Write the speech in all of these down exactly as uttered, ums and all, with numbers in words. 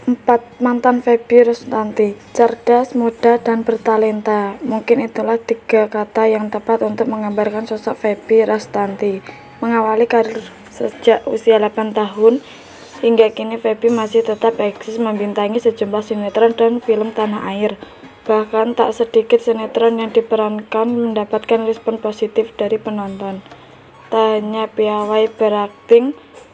Empat. Mantan Feby Rustanti, cerdas, muda, dan bertalenta. Mungkin itulah tiga kata yang tepat untuk menggambarkan sosok Feby Rustanti. Mengawali karir sejak usia delapan tahun, hingga kini Feby masih tetap eksis membintangi sejumlah sinetron dan film tanah air. Bahkan tak sedikit sinetron yang diperankan mendapatkan respon positif dari penonton. Tak hanya piawai berakting,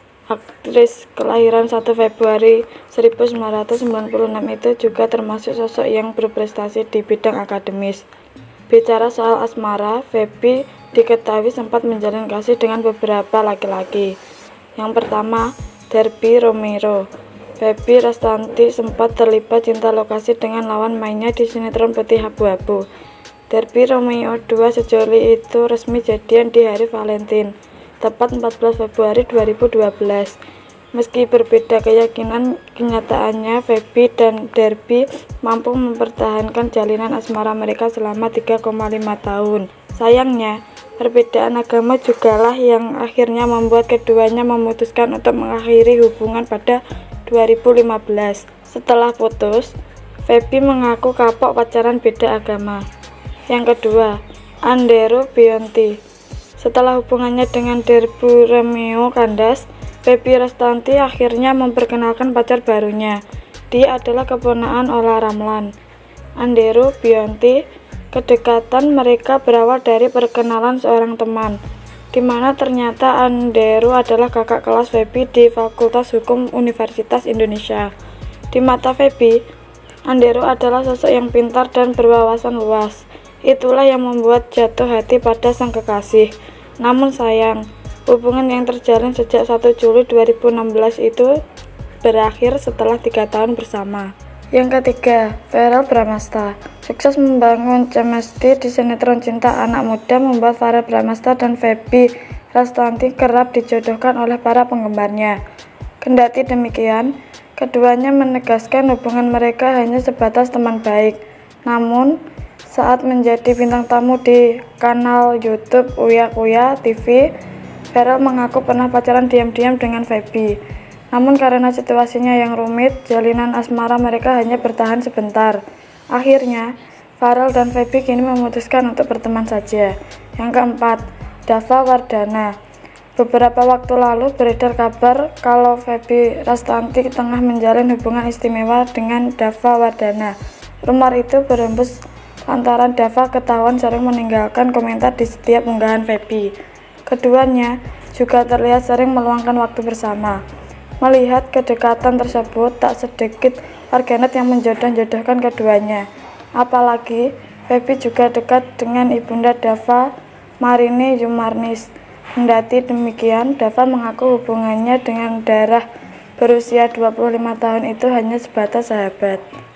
aktris kelahiran satu Februari seribu sembilan ratus sembilan puluh enam itu juga termasuk sosok yang berprestasi di bidang akademis. Bicara soal asmara, Feby diketahui sempat menjalin kasih dengan beberapa laki-laki. Yang pertama, Derby Romero. Feby Rustanti sempat terlibat cinta lokasi dengan lawan mainnya di sinetron Putih Abu-Abu. Derby Romeo dua sejoli itu resmi jadian di hari Valentine, tepat empat belas Februari dua ribu dua belas. Meski berbeda keyakinan, kenyataannya Feby dan Derby mampu mempertahankan jalinan asmara mereka selama tiga koma lima tahun. Sayangnya, perbedaan agama jugalah yang akhirnya membuat keduanya memutuskan untuk mengakhiri hubungan pada dua ribu lima belas. Setelah putus, Feby mengaku kapok pacaran beda agama. Yang kedua, Andero Bionti. Setelah hubungannya dengan Derby Romeo kandas, Feby Rustanti akhirnya memperkenalkan pacar barunya. Dia adalah keponakan Olla Ramlan, Andero Bionti. Kedekatan mereka berawal dari perkenalan seorang teman, di mana ternyata Andero adalah kakak kelas Feby di Fakultas Hukum Universitas Indonesia. Di mata Feby, Andero adalah sosok yang pintar dan berwawasan luas. Itulah yang membuat jatuh hati pada sang kekasih. Namun sayang, hubungan yang terjalin sejak satu Juli dua ribu enam belas itu berakhir setelah tiga tahun bersama. Yang ketiga, Verrel Bramasta. Sukses membangun chemistry di sinetron Cinta Anak Muda membuat Verrel Bramasta dan Feby Rustanti kerap dijodohkan oleh para penggemarnya. Kendati demikian, keduanya menegaskan hubungan mereka hanya sebatas teman baik. Namun, saat menjadi bintang tamu di kanal YouTube Uya Kuya T V, Verrel mengaku pernah pacaran diam-diam dengan Feby. Namun karena situasinya yang rumit, jalinan asmara mereka hanya bertahan sebentar. Akhirnya, Verrel dan Feby kini memutuskan untuk berteman saja. Yang keempat, Dava Wardana. Beberapa waktu lalu beredar kabar kalau Feby Rustanti tengah menjalin hubungan istimewa dengan Dava Wardana. Rumor itu berembus lantaran Dava ketahuan sering meninggalkan komentar di setiap unggahan Feby. Keduanya juga terlihat sering meluangkan waktu bersama. Melihat kedekatan tersebut, tak sedikit warganet yang menjodoh-jodohkan keduanya. Apalagi Feby juga dekat dengan ibunda Dava, Marini Yumarnis. Kendati demikian, Dava mengaku hubungannya dengan Darah berusia dua puluh lima tahun itu hanya sebatas sahabat.